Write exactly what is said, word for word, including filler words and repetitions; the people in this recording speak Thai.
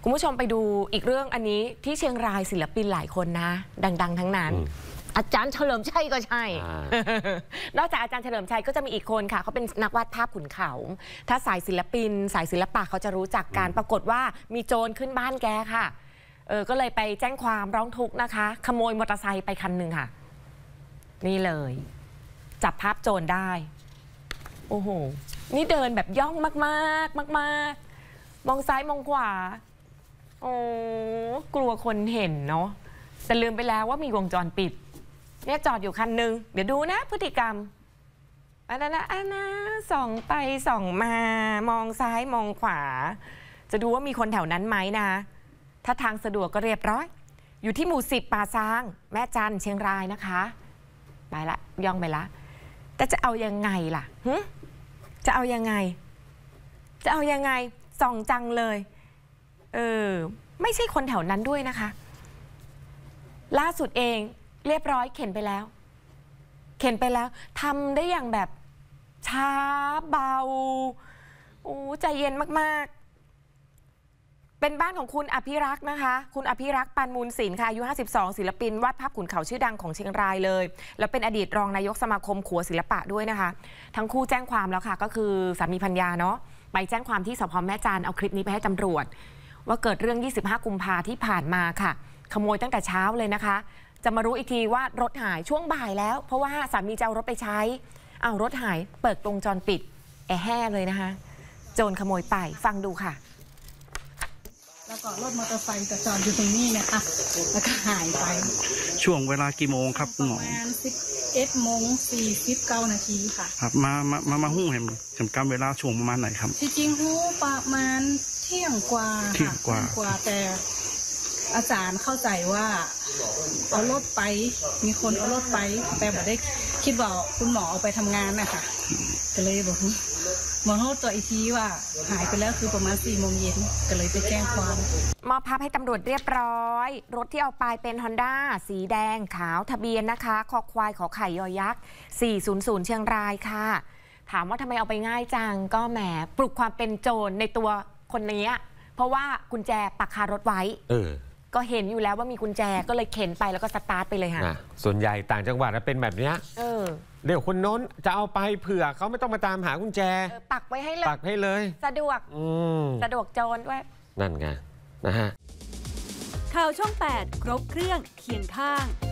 คุณผู้ชมไปดูอีกเรื่องอันนี้ที่เชียงรายศิลปินหลายคนนะดังๆทั้งนั้นอาจารย์เฉลิมชัยก็ใช่ นอกจากอาจารย์เฉลิมชัยก็จะมีอีกคนค่ะเขาเป็นนักวาดภาพขุนเขาถ้าสายศิลปินสายศิลปะเขาจะรู้จักกันปรากฏว่ามีโจรขึ้นบ้านแกค่ะเออก็เลยไปแจ้งความร้องทุกข์นะคะขโมยมอเตอร์ไซค์ไปคันหนึ่งค่ะนี่เลยจับภาพโจรได้โอ้โหนี่เดินแบบย่องมากๆมากๆมองซ้ายมองขวาโอ้กลัวคนเห็นเนาะแต่ลืมไปแล้วว่ามีวงจรปิดเนี่ยจอดอยู่คันหนึ่งเดี๋ยวดูนะพฤติกรรมอันนั้นนะอันนั้นส่องไปส่องมามองซ้ายมองขวาจะดูว่ามีคนแถวนั้นไหมนะถ้าทางสะดวกก็เรียบร้อยอยู่ที่หมู่สิบป่าซางแม่จันเชียงรายนะคะไปละย่องไปละแต่จะเอายังไงล่ะหึจะเอายังไงจะเอายังไงส่องจังเลยเออไม่ใช่คนแถวนั้นด้วยนะคะล่าสุดเองเรียบร้อยเข็นไปแล้วเข็นไปแล้วทำได้อย่างแบบช้าเบาโอ้ใจเย็นมากๆเป็นบ้านของคุณอภิรักษ์นะคะคุณอภิรักษ์ปานมูลศิลป์ค่ะอายุห้าสิบสองศิลปินวาดภาพขุนเขาชื่อดังของเชียงรายเลยแล้วเป็นอดีตรองนายกสมาคมขัวศิลปะด้วยนะคะทั้งคู่แจ้งความแล้วค่ะก็คือสามีภรรยาเนาะไปแจ้งความที่สพ.แม่จันเอาคลิปนี้ไปให้ตำรวจว่าเกิดเรื่องยี่สิบห้ากุมภาที่ผ่านมาค่ะขโมยตั้งแต่เช้าเลยนะคะจะมารู้อีกทีว่ารถหายช่วงบ่ายแล้วเพราะว่าสามีจะเอารถไปใช้เอารถหายเปิดวงจรปิดแอแห่เลยนะคะโจรขโมยไปฟังดูค่ะแล้วก็รถมอเตอร์ไซค์จะจอดอยู่ตรงนี้นะคะแล้วก็หายไปช่วงเวลากี่โมงครับคุณหมอประมาณสิบเอ็ดโมงสี่สิบเก้านาทีค่ะครับมามามามาหู้เห็นจำกำเวลาช่วงประมาณไหนครับที่จริงหู้ประมาณเที่ยงกว่าเที่ยงกว่าแต่อาจารย์เข้าใจว่าเอารถไปมีคนเอารถไปแต่ไม่ได้คิดว่าคุณหมอเอาไปทำงานนะคะก็เลยบอกหมอเขาตัวอีกทีว่าหายไปแล้วคือประมาณสี่โมงเย็นก็เลยไปแจ้งความมอบภาพให้ตำรวจเรียบร้อยรถที่เอาไปเป็น Honda สีแดงขาวทะเบียนนะคะคอควายขอไข่ยอยักษ์สี่ศูนย์ศูนย์เชียงรายค่ะถามว่าทำไมเอาไปง่ายจังก็แหมปลุกความเป็นโจรในตัวคนนี้เพราะว่ากุญแจปักคารถไว้เออก็เห็นอยู่แล้วว่ามีกุญแจก็เลยเข็นไปแล้วก็สตาร์ทไปเลยค่ะส่วนใหญ่ต่างจังหวัดเป็นแบบนี้เออเดี๋ยวคนโน้นจะเอาไปเผื่อเขาไม่ต้องมาตามหากุญแจปักไว้ให้เลยปักให้เลยสะดวกสะดวกโจรด้วยนั่นไงนะฮะข่าวช่องแปดครบเครื่องเคียงข้าง